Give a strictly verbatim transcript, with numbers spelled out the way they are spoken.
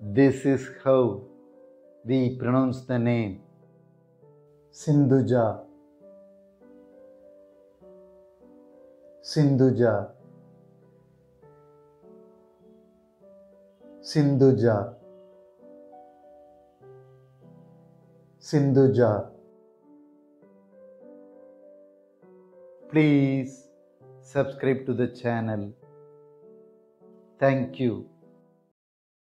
This is how we pronounce the name Sindhuja, Sinduja, Sindhuja, Sinduja. Please subscribe to the channel. Thank you.